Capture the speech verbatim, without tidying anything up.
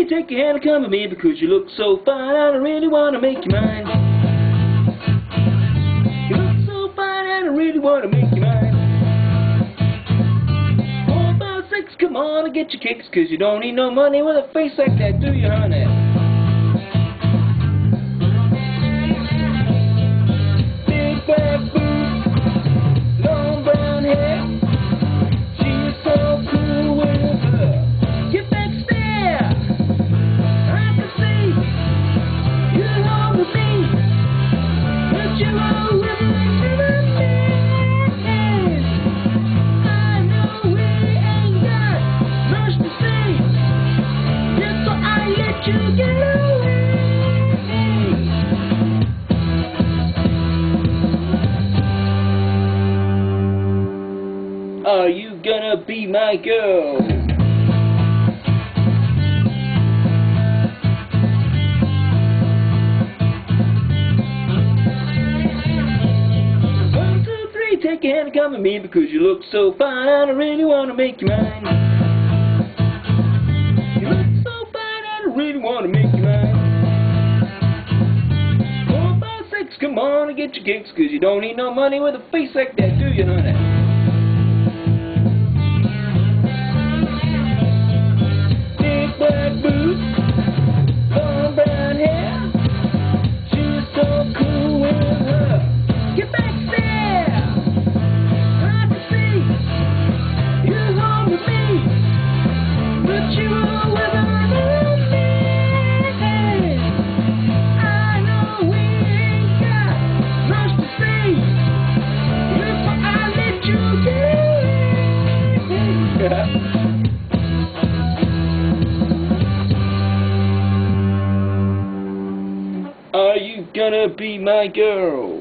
three, take your hand and come with me because you look so fine. I really wanna make you mine. You look so fine, and I really wanna make you mine. Four, five, six, come on and get your kicks, cause you don't need no money with a face like that, do you, honey? Big black boots, long brown hair. She's so cool with her. Get back there. I can see you're home with me, but you're all with me. Are you gonna be my girl? One, two, three, take your hand and come with me because you look so fine and I really wanna make you mine. You look so fine and I really wanna make you mine. Four, five, six, come on and get your kicks, cause you don't need no money with a face like that, do you, honey? Black boots, long brown hair. She's so cool with her. Get back there. I can see you're home with me, but you are with me. I know we ain't got much to say before I let you go. Are you gonna be my girl?